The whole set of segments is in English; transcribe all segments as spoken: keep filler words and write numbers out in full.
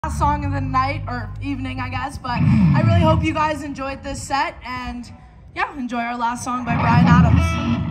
Last song of the night, or evening, I guess, but I really hope you guys enjoyed this set, and yeah, enjoy our last song by Bryan Adams.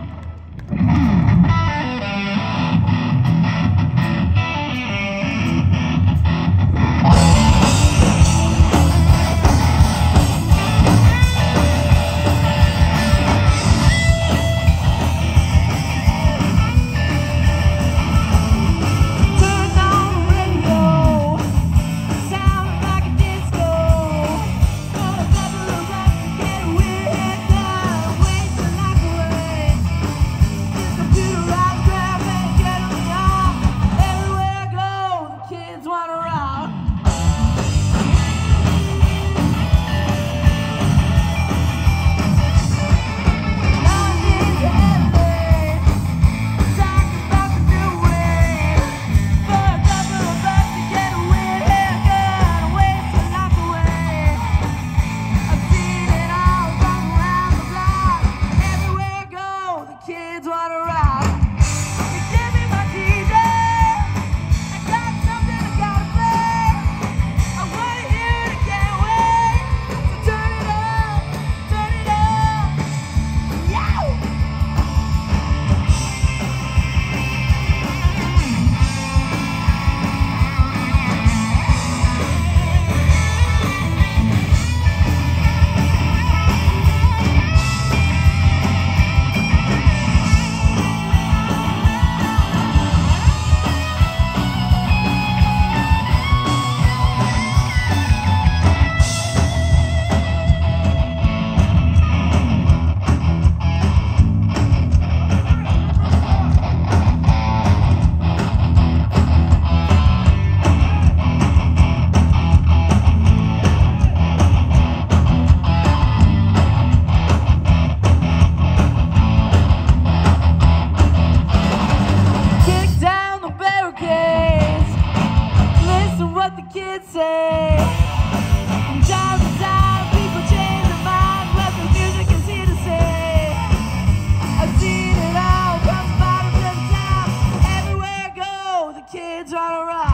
Kids say from time to time people change their minds, what the music is here to say. I've seen it all from the bottom to the top. Everywhere I go, the kids run around.